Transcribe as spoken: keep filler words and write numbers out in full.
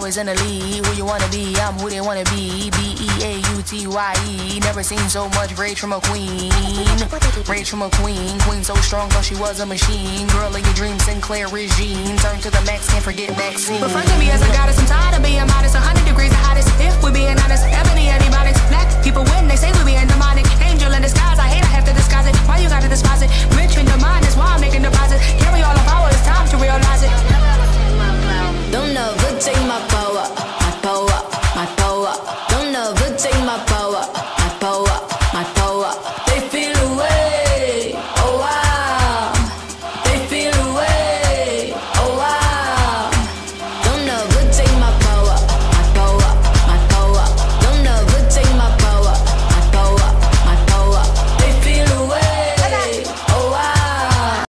always in the lead. Who you wanna be? I'm who they wanna be. B E A U T Y E. Never seen so much rage from a queen. Rage from a queen. Queen so strong, thought she was a machine. Girl of your dreams, Sinclair regime. Turn to the max, can't forget Maxine. Refer to me as a goddess, I'm tired of being modest. A hundred degrees the hottest. If we're being honest, ebony, anybody's.